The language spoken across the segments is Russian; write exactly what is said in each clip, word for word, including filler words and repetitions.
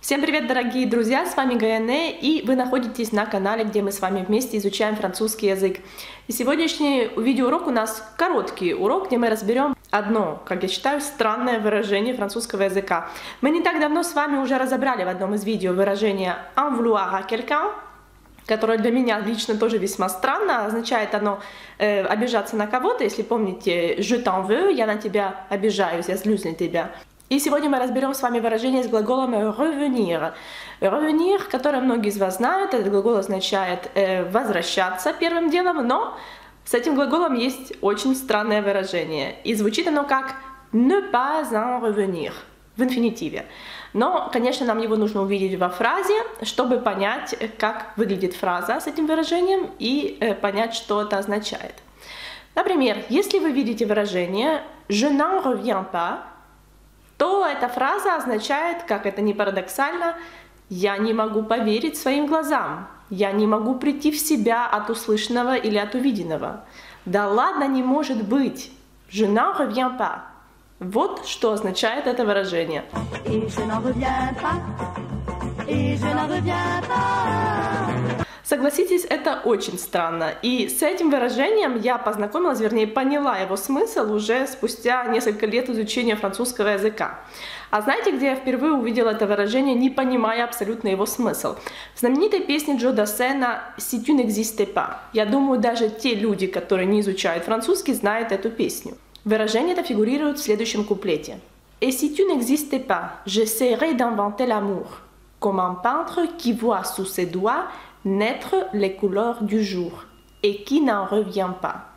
Всем привет, дорогие друзья, с вами Гаяне, и вы находитесь на канале, где мы с вами вместе изучаем французский язык. И сегодняшний видеоурок у нас короткий урок, где мы разберем одно, как я считаю, странное выражение французского языка. Мы не так давно с вами уже разобрали в одном из видео выражение en vouloir à quelqu'un, которое для меня лично тоже весьма странно. Означает оно э, обижаться на кого-то, если помните je t'en veux, я на тебя обижаюсь, я злюсь на тебя. И сегодня мы разберем с вами выражение с глаголом revenir. Revenir, которое многие из вас знают, этот глагол означает э, возвращаться первым делом, но с этим глаголом есть очень странное выражение. И звучит оно как ne pas en revenir в инфинитиве. Но, конечно, нам его нужно увидеть во фразе, чтобы понять, как выглядит фраза с этим выражением и э, понять, что это означает. Например, если вы видите выражение je n'en reviens pas, то эта фраза означает, как это ни парадоксально, я не могу поверить своим глазам, я не могу прийти в себя от услышанного или от увиденного. Да ладно, не может быть, je n'en reviens pas. Вот что означает это выражение. Et je n'en reviens pas. Et je n'en reviens pas. Согласитесь, это очень странно. И с этим выражением я познакомилась, вернее, поняла его смысл уже спустя несколько лет изучения французского языка. А знаете, где я впервые увидела это выражение, не понимая абсолютно его смысл? В знаменитой песне Джо Дассена «Si tu n'existais pas». Я думаю, даже те люди, которые не изучают французский, знают эту песню. Выражение это фигурирует в следующем куплете. «Et si tu n'existais pas, j'essaierai d'inventer l'amour, comme un peintre qui voit sous ses doigts naître les couleurs du jour, et qui n'en revient pas».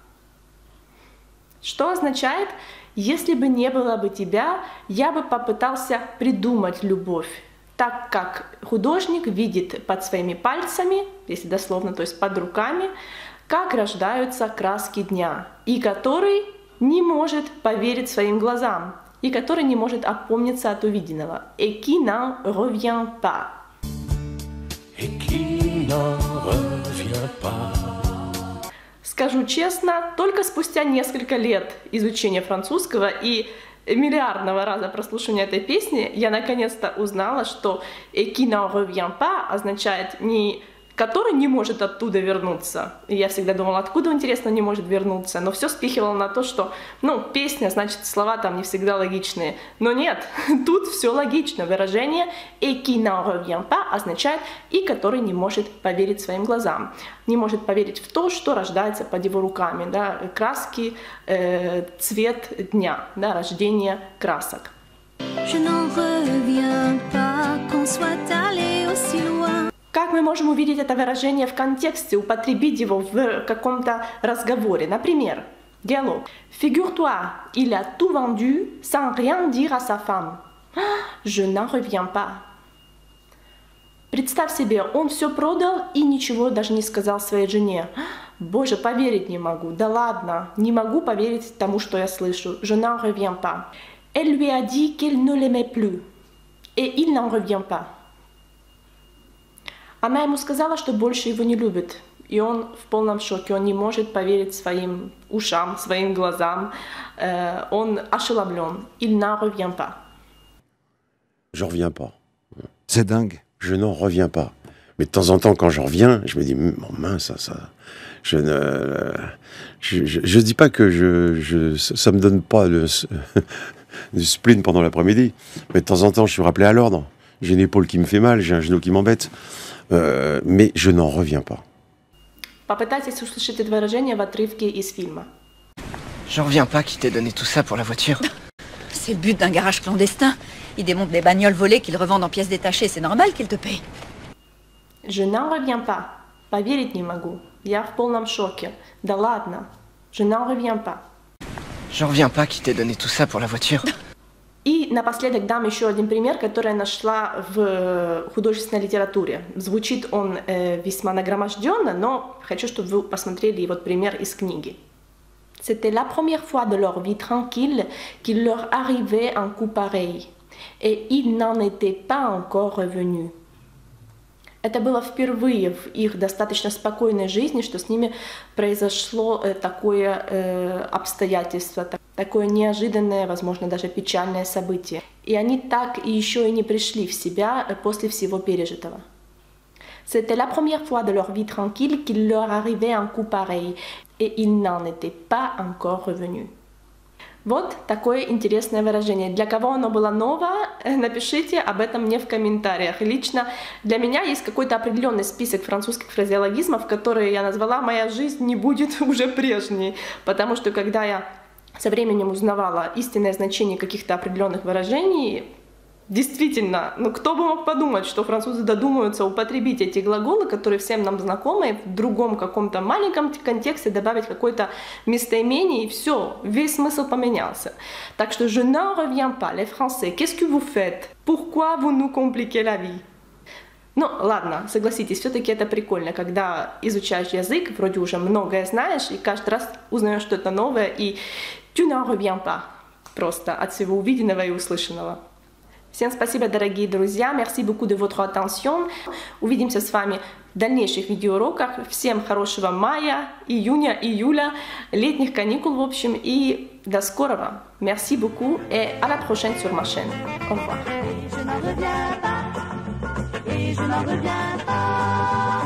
Что означает, если бы не было бы тебя, я бы попытался придумать любовь, так как художник видит под своими пальцами, если дословно, то есть под руками, как рождаются краски дня, и который не может поверить своим глазам, и который не может опомниться от увиденного. Et qui n'en revient pas. Et qui n'en revient pas. Скажу честно, только спустя несколько лет изучения французского и миллиардного раза прослушивания этой песни я наконец-то узнала, что et qui n'en revient pas означает не который не может оттуда вернуться. И я всегда думала, откуда, интересно, не может вернуться. Но все спихивало на то, что, ну, песня, значит, слова там не всегда логичные. Но нет, тут все логично. Выражение «et qui n'en revient pas» означает «и который не может поверить своим глазам». Не может поверить в то, что рождается под его руками. Да? Краски, э, цвет дня, да, рождение красок. Je n'en reviens pas qu'on soit allé aussi loin. Как мы можем увидеть это выражение в контексте, употребить его в каком-то разговоре? Например, диалог. Figure-toi, il a tout vendu sans rien dire à sa femme. Je n'en reviens pas. Представь себе, он все продал и ничего даже не сказал своей жене. Боже, поверить не могу. Да ладно, не могу поверить тому, что я слышу. Je n'en reviens pas. Elle lui a dit qu'elle ne l'aimait plus. Et il n'en revient pas. Она ему сказала, что больше его не любит, и он в полном шоке, он не может поверить своим ушам, своим глазам, euh, он ошеломлен. Il n'en revient pas. Je reviens pas. C'est dingue. Je n'en reviens pas. Mais de temps en temps, quand j'en reviens, je me dis, oh mince, ça, ça, je ne, je, je, je dis pas que je, je, ça me donne pas le, du spleen pendant l'après-midi, mais de temps en temps, je suis rappelé à l'ordre. J'ai une épaule qui me fait mal, j'ai un genou qui m'embête. Euh, mais je n'en reviens pas. Попытайтесь услышать это выражение в отрывке из фильма. J'en reviens pas qu'il t'ait donné tout ça pour la voiture. C'est le but d'un garage clandestin. Il démonte des bagnoles volées qu'il revend en pièces détachées. C'est normal qu'il te paye. Je n'en reviens pas. Поверить не могу. Я в полном шоке. Да ладно. Je n'en reviens pas. J'en reviens pas qu'il t'ait donné tout ça pour la voiture. И напоследок дам еще один пример, который я нашла в художественной литературе. Звучит он э, весьма нагроможденно, но хочу, чтобы вы посмотрели вот пример из книги. C'était la première fois de leur vie tranquille qu'il leur arrivait un coup pareil, et ils n'en étaient pas encore revenus. Это было впервые в их достаточно спокойной жизни, что с ними произошло э, такое э, обстоятельство. такое неожиданное, возможно, даже печальное событие. И они так и еще и не пришли в себя после всего пережитого. C'était la première fois de leur vie tranquille qu'il leur arrivait un coup pareil, et ils n'en étaient pas encore revenus. Вот такое интересное выражение. Для кого оно было ново, напишите об этом мне в комментариях. Лично для меня есть какой-то определенный список французских фразеологизмов, которые я назвала «Моя жизнь не будет уже прежней», потому что когда я со временем узнавала истинное значение каких-то определенных выражений, действительно, ну кто бы мог подумать, что французы додумаются употребить эти глаголы, которые всем нам знакомы, в другом каком-то маленьком контексте добавить какое-то местоимение, и все, весь смысл поменялся. Так что je n'en reviens pas, les Français, qu'est-ce que vous faites? Pourquoi vous nous compliquez la vie? Ну, ладно, согласитесь, все-таки это прикольно, когда изучаешь язык, вроде уже многое знаешь, и каждый раз узнаешь что-то новое, и tu n'en reviens pas, просто от всего увиденного и услышанного. Всем спасибо, дорогие друзья, merci beaucoup de votre attention. Увидимся с вами в дальнейших видеоуроках. Всем хорошего мая, июня, июля, летних каникул, в общем, и до скорого. Merci beaucoup et à la prochaine sur ma chaîne. Au revoir. Et je n'en reviens pas, et je n'en reviens pas.